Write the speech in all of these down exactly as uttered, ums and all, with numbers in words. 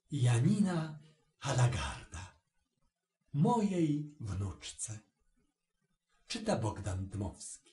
Janina Halagarda, mojej wnuczce. Czyta Bogdan Dmowski.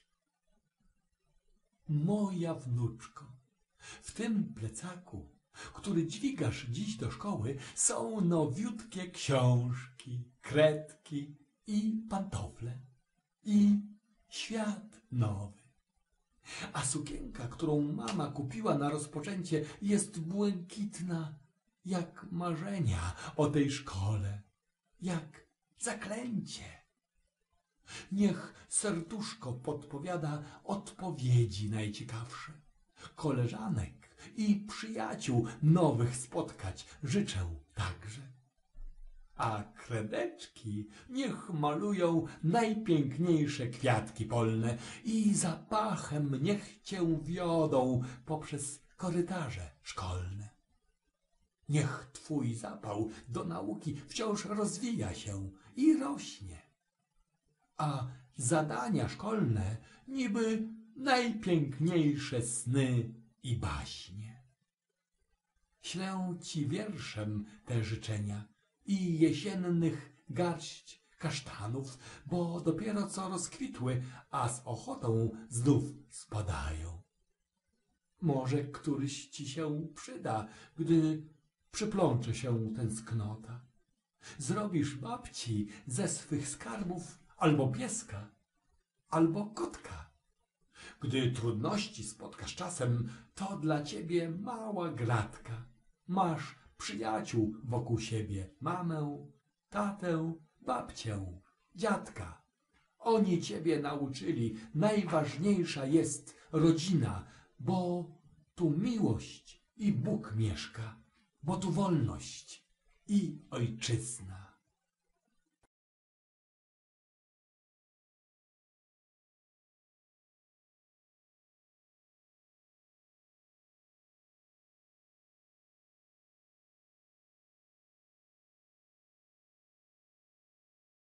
Moja wnuczko, w tym plecaku, który dźwigasz dziś do szkoły, są nowiutkie książki, kredki i pantofle. I świat nowy. A sukienka, którą mama kupiła na rozpoczęcie, jest błękitna, jak marzenia o tej szkole, jak zaklęcie. Niech serduszko podpowiada odpowiedzi najciekawsze. Koleżanek i przyjaciół nowych spotkać życzę także. A kredeczki niech malują najpiękniejsze kwiatki polne i zapachem niech cię wiodą poprzez korytarze szkolne. Niech twój zapał do nauki wciąż rozwija się i rośnie, a zadania szkolne niby najpiękniejsze sny i baśnie. Ślę ci wierszem te życzenia i jesiennych garść kasztanów, bo dopiero co rozkwitły, a z ochotą znów spadają. Może któryś ci się przyda, gdy przyplącze się tęsknota. Zrobisz babci ze swych skarbów albo pieska, albo kotka. Gdy trudności spotkasz czasem, to dla ciebie mała gratka. Masz przyjaciół wokół siebie, mamę, tatę, babcię, dziadka. Oni ciebie nauczyli, najważniejsza jest rodzina, bo tu miłość i Bóg mieszka, bo tu wolność i ojczyzna.